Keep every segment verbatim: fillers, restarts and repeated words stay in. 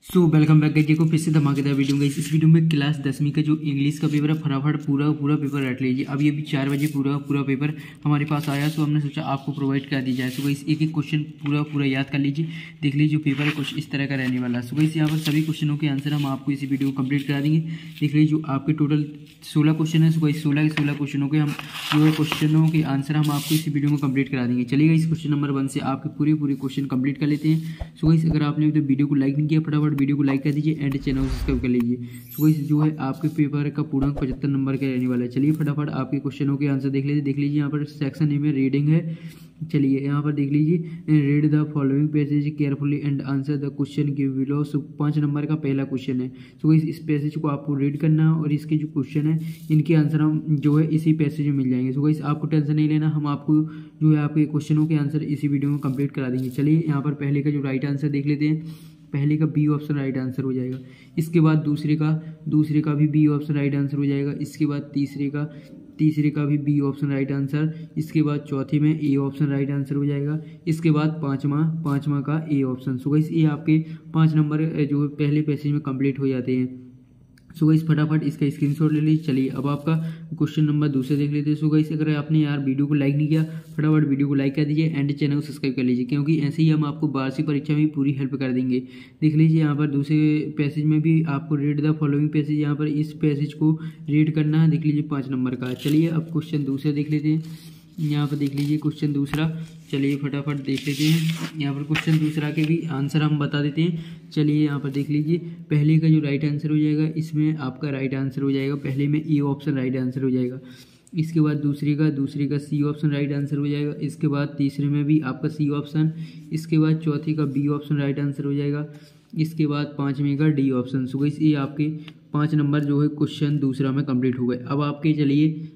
So welcome back guys, को फिर से धमाकेदार वीडियो गाइस। इस वीडियो में क्लास दसवीं का जो इंग्लिश का पेपर है फटाफट पूरा पूरा पेपर रट लीजिए। अभी अभी चार बजे पूरा पूरा पेपर हमारे पास आया, तो हमने सोचा आपको प्रोवाइड कर दी जाए। सो गाइस एक एक क्वेश्चन पूरा पूरा याद कर लीजिए, देख लीजिए जो पेपर है कुछ इस तरह का रहने वाला है। सो गाइस यहाँ पर सभी क्वेश्चनों के आंसर हम आपको इसी वीडियो को कंप्लीट करा देंगे। देख लीजिए जो आपके टोटल सोलह क्वेश्चन है। सो गाइस सोलह के सोलह क्वेश्चनों के हम जो क्वेश्चनों के आंसर हम आपको इसी वीडियो में कंप्लीट करा देंगे। चलिएगा इस क्वेश्चन नंबर वन से आपके पूरे पूरे क्वेश्चन कंप्लीट कर लेते हैं। सो गाइस अगर आपने तो वीडियो को लाइक नहीं किया, फटाफट वीडियो को लाइक कर दीजिए एंड चैनल को सब्सक्राइब कर लीजिए। सो गाइस जो है आपके पेपर का पूर्णांक पचहत्तर नंबर का रहने वाला है। चलिए फटाफट आपके क्वेश्चनों के आंसर देख लीजिए। देख लीजिए यहाँ पर सेक्शन ए में रीडिंग है। चलिए यहाँ पर देख लीजिए, read the following passage carefully and answer the question give below. So पाँच नंबर का पहला क्वेश्चन है। सो गाइस इस पैसेज को आपको रीड करना है और इसके जो क्वेश्चन है इनके आंसर हम जो है इसी पैसेज में मिल जाएंगे। सो गाइस आपको टेंशन नहीं लेना, हम आपको जो है आपके क्वेश्चनों के आंसर इसी वीडियो में कंप्लीट करा देंगे। चलिए यहाँ पर पहले का जो राइट आंसर देख लेते हैं। पहले का बी ऑप्शन राइट आंसर हो जाएगा। इसके बाद दूसरे का दूसरे का भी बी ऑप्शन राइट आंसर हो जाएगा। इसके बाद तीसरे का तीसरे का भी बी ऑप्शन राइट आंसर। इसके बाद चौथे में ए ऑप्शन राइट आंसर हो जाएगा। इसके बाद पाँचवा पाँचवा का ए ऑप्शन। सो गाइस ये आपके पाँच नंबर जो पहले पैसेज में कंप्लीट हो जाते हैं। सो गाइस फटाफट इसका स्क्रीनशॉट ले लीजिए। चलिए अब आपका क्वेश्चन नंबर दूसरे देख लेते हैं। सो गाइस अगर आपने यार वीडियो को लाइक नहीं किया, फटाफट वीडियो को लाइक कर दीजिए एंड चैनल को सब्सक्राइब कर लीजिए, क्योंकि ऐसे ही हम आपको वार्षिक परीक्षा में पूरी हेल्प कर देंगे। देख लीजिए यहाँ पर दूसरे पैसेज में भी आपको रीड द फॉलोइंग पैसेज, यहाँ पर इस पैसेज को रीड करना है। देख लीजिए पाँच नंबर का। चलिए अब क्वेश्चन दूसरे देख लेते हैं। यहाँ पर देख लीजिए क्वेश्चन दूसरा। चलिए फटाफट देख लेते हैं। यहाँ पर क्वेश्चन दूसरा के भी आंसर हम बता देते हैं। चलिए यहाँ पर देख लीजिए, पहले का जो राइट आंसर हो जाएगा इसमें आपका राइट आंसर हो जाएगा। पहले में ए ऑप्शन राइट आंसर हो जाएगा। इसके बाद दूसरे का दूसरे का सी ऑप्शन राइट आंसर हो जाएगा। इसके बाद तीसरे में भी आपका सी ऑप्शन। इसके बाद चौथे का बी ऑप्शन राइट आंसर हो जाएगा। इसके बाद पाँचवें का डी ऑप्शन। सो गाइस ये आपके पाँच नंबर जो है क्वेश्चन दूसरा में कंप्लीट हो गए। अब आपके चलिए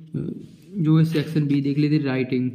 जो है सेक्शन बी देख लेते, राइटिंग।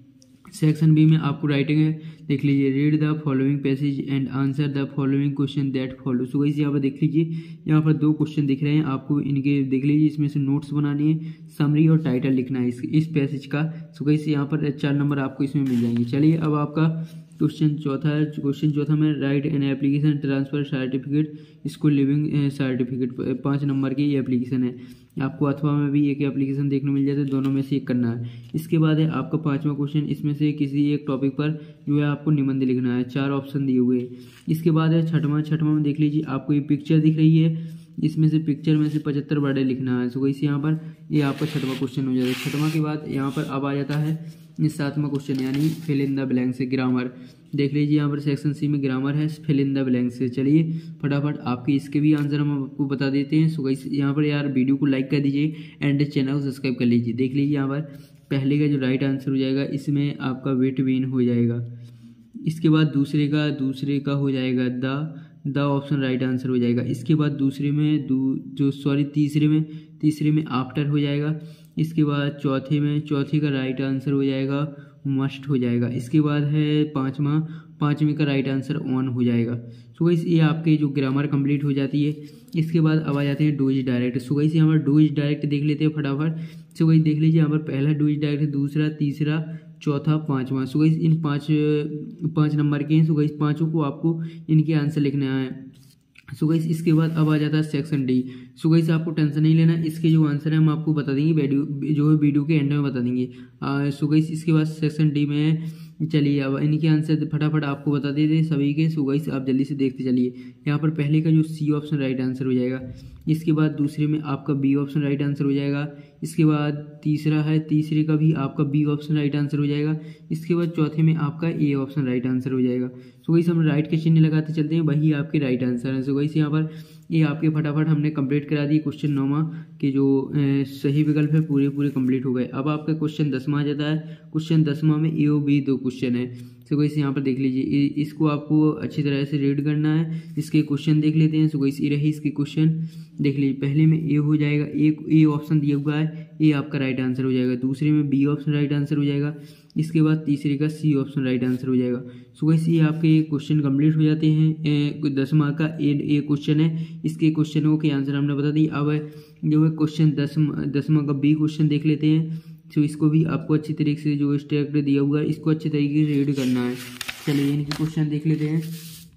सेक्शन बी में आपको राइटिंग है। देख लीजिए, read the following passage and answer the following question that follow. So guys यहाँ पर देख लीजिए, यहाँ पर दो क्वेश्चन दिख रहे हैं आपको, इनके देख लीजिए इसमें से नोट्स बनानी है, समरी और टाइटल लिखना है इस इस पैसेज का। सो गाइस यहाँ पर चार नंबर आपको इसमें मिल जाएंगे। चलिए अब आपका क्वेश्चन चौथा है। क्वेश्चन चौथा में write an application transfer certificate school leaving certificate, पाँच नंबर की ये एप्लीकेशन है। आपको अथवा में भी एक एप्लीकेशन देखने मिल जाता है, दोनों में से एक करना है। इसके बाद है आपका पांचवा क्वेश्चन, इसमें से किसी एक टॉपिक पर जो है आपको निबंध लिखना है। चार ऑप्शन दिए हुए हैं। इसके बाद है छठवां। छठवां में देख लीजिए आपको ये पिक्चर दिख रही है, इसमें से पिक्चर में से पचहत्तर वर्ड लिखना है। सो गाइस यहाँ पर ये आपका छठवां क्वेश्चन हो जाता है। छठवां के बाद यहाँ पर अब आ जाता है सातवां क्वेश्चन, यानी फिल इन द ब्लैंक से ग्रामर। देख लीजिए यहाँ पर सेक्शन सी में ग्रामर है, फिल इन द ब्लैंक से। चलिए फटाफट आपके इसके भी आंसर हम आपको बता देते हैं। सो गाइस यहाँ पर यार वीडियो को लाइक कर दीजिए एंड चैनल को सब्सक्राइब कर लीजिए। देख लीजिए यहाँ पर पहले का जो राइट आंसर हो जाएगा इसमें आपका वेट बीन हो जाएगा। इसके बाद दूसरे का दूसरे का हो जाएगा the the option right answer हो जाएगा। इसके बाद दूसरे में दू जो सॉरी तीसरे में तीसरे में आफ्टर हो जाएगा। इसके बाद चौथे में चौथे का राइट आंसर हो जाएगा मस्ट हो जाएगा। इसके बाद है पाँचवा पाँचवें का राइट आंसर ऑन हो जाएगा। सो गाइस ये आपके जो ग्रामर कंप्लीट हो जाती है। इसके बाद अब आ जाते हैं डूइज डायरेक्ट। सो गाइस यहाँ पर डूइज डायरेक्ट देख लेते हैं फटाफट। सो गाइस देख लीजिए यहाँ पर पहला डूइज डायरेक्ट, दूसरा, तीसरा, चौथा, पाँचवा। सो गाइस इन पाँच पाँच नंबर के हैं। सो गाइस पाँचों को आपको इनके आंसर लिखना है। सो गाइस इसके बाद अब आ जाता है सेक्शन डी। सो गाइस आपको टेंशन नहीं लेना, इसके जो आंसर है हम आपको बता देंगे, वीडियो जो है वीडियो के एंड में बता देंगे। सो गाइस इसके बाद सेक्शन डी में चलिए अब इनके आंसर फटाफट आपको बता देते हैं सभी के। सो गाइस आप जल्दी से देखते चलिए। यहाँ पर पहले का जो सी ऑप्शन राइट आंसर हो जाएगा। इसके बाद दूसरे में आपका बी ऑप्शन राइट आंसर हो जाएगा। इसके बाद तीसरा है, तीसरे का भी आपका बी ऑप्शन राइट आंसर हो जाएगा। इसके बाद चौथे में आपका ए ऑप्शन राइट आंसर हो जाएगा। सो गाइस हम राइट के चिन्ह लगाते चलते हैं, वही आपके राइट आंसर है। सो गाइस यहाँ पर ये आपके फटाफट हमने कंप्लीट करा दी। क्वेश्चन नौवां के जो ए, सही विकल्प है पूरे पूरे कंप्लीट हो गए। अब आपका क्वेश्चन दसवां आ जाता है। क्वेश्चन दसवां में ए और बी दो क्वेश्चन है। सो गाइस यहाँ पर देख लीजिए, इसको आपको अच्छी तरह से रीड करना है। इसके क्वेश्चन देख लेते हैं। सो गाइस ये रही इसके क्वेश्चन। देख लीजिए पहले में ए हो जाएगा, एक ए ऑप्शन दिया हुआ है, ए आपका राइट आंसर हो जाएगा। दूसरे में बी ऑप्शन राइट आंसर हो जाएगा। इसके बाद तीसरे का सी ऑप्शन राइट आंसर हो जाएगा। सो गाइस ये आपके क्वेश्चन कंप्लीट हो जाते हैं। दस मार्क का ए ए क्वेश्चन है, इसके क्वेश्चनों के आंसर हमने बता दी। अब जो है क्वेश्चन दस दसवां का बी क्वेश्चन देख लेते हैं। तो इसको भी आपको अच्छी तरीके से जो स्टेप दिया हुआ है इसको अच्छे तरीके से रीड करना है। चलिए इनके क्वेश्चन देख लेते हैं।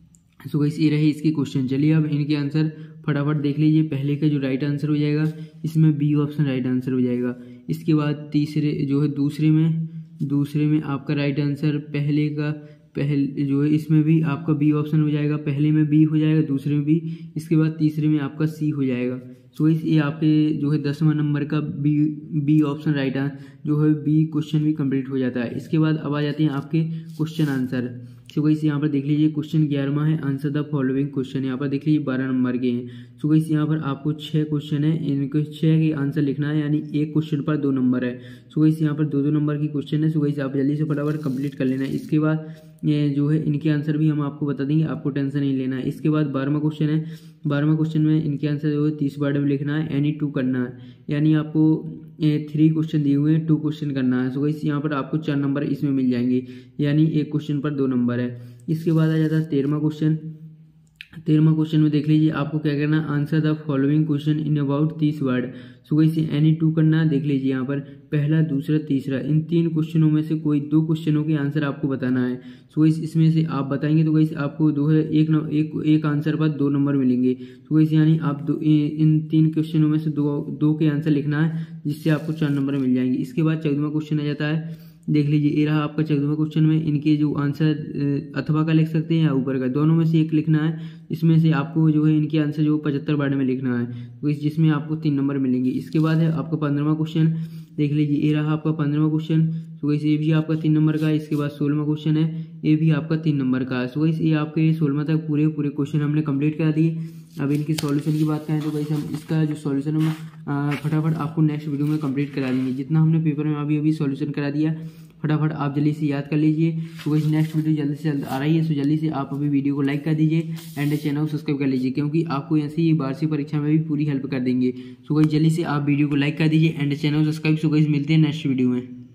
सो गाइस ये रहे इसके क्वेश्चन। चलिए अब इनके आंसर फटाफट देख लीजिए। पहले का जो राइट आंसर हो जाएगा इसमें बी ऑप्शन राइट आंसर हो जाएगा। इसके बाद तीसरे जो है दूसरे में दूसरे में आपका राइट आंसर पहले का पहले जो है इसमें भी आपका बी ऑप्शन हो जाएगा। पहले में बी हो जाएगा, दूसरे में बी, इसके बाद तीसरे में आपका सी हो जाएगा। सो इस ये आपके जो है दसवां नंबर का B B option right answer जो है बी क्वेश्चन भी कंप्लीट हो जाता है। इसके बाद अब आ जाते हैं आपके क्वेश्चन आंसर। सो गाइस यहाँ पर देख लीजिए क्वेश्चन ग्यारहवां है, आंसर द फॉलोइंग क्वेश्चन। यहाँ पर देख लीजिए बारह नंबर के हैं। सो गाइस यहाँ पर आपको छः क्वेश्चन है, इनको छः के आंसर लिखना है, यानी एक क्वेश्चन पर दो नंबर है। सो गाइस यहाँ पर दो दो नंबर की क्वेश्चन है। सो गाइस आप जल्दी से फटाफट कंप्लीट कर लेना है। इसके बाद ये जो है इनके आंसर भी हम आपको बता देंगे, आपको टेंशन नहीं लेना है। इसके बाद बारहवां क्वेश्चन है, बारहवां क्वेश्चन में इनके आंसर जो है तीस वर्ड में लिखना है, यानी टू करना है, यानी आपको थ्री क्वेश्चन दिए हुए हैं, टू क्वेश्चन करना है। सो गाइस यहाँ पर आपको चार नंबर इसमें मिल जाएंगे, यानी एक क्वेश्चन पर दो नंबर है। इसके बाद आ जाता है तेरहवां क्वेश्चन। तेरहवां क्वेश्चन में देख लीजिए आपको क्या करना है, answer the following question in about तीस word. So guys any two करना है। देख लीजिए यहाँ पर पहला, दूसरा, तीसरा, इन तीन क्वेश्चनों में से कोई दो क्वेश्चनों के आंसर आपको बताना है। सो गाइस इसमें से आप बताएंगे तो गाइस आपको दो है एक न, एक एक आंसर पर दो नंबर मिलेंगे। सो गाइस यानी आप दो इन तीन क्वेश्चनों में से दो दो के आंसर लिखना है, जिससे आपको चार नंबर मिल जाएंगे। इसके बाद चौदहवां क्वेश्चन आ जाता है। देख लीजिए ये रहा आपका चौदहवां क्वेश्चन में इनके जो आंसर अथवा का लिख सकते हैं या ऊपर का, दोनों में से एक लिखना है। इसमें से आपको जो है इनके आंसर जो पचहत्तर वर्ड में लिखना है, तो इस जिसमें आपको तीन नंबर मिलेंगे। इसके बाद है आपका पंद्रहवां क्वेश्चन। देख लीजिए ये रहा आपका पंद्रहवां क्वेश्चन। सो गाइस ये भी आपका तीन नंबर का है। इसके बाद सोलहवां क्वेश्चन है, ये भी आपका तीन नंबर का है। सो गाइस ये आपके सोलहवां तक पूरे पूरे क्वेश्चन हमने कंप्लीट करा दिए। अब इनके सॉल्यूशन की बात करें तो गाइस हम इसका जो सॉल्यूशन हम फटाफट आपको नेक्स्ट वीडियो में कंप्लीट करा देंगे। जितना हमने पेपर में अभी अभी सॉल्यूशन करा दिया, फटाफट आप जल्दी से याद कर लीजिए। तो गाइस नेक्स्ट वीडियो जल्दी से जल्द आ रही है, सो जल्दी से आप अभी वीडियो को लाइक कर दीजिए एंड चैनल को सब्सक्राइब कर लीजिए, क्योंकि आपको ऐसे ही वार्षिक परीक्षा में भी पूरी हेल्प कर देंगे। सो गाइस जल्दी से आप वीडियो को लाइक कर दीजिए एंड चैनल को सब्सक्राइब। सो गाइस मिलते हैं नेक्स्ट वीडियो में।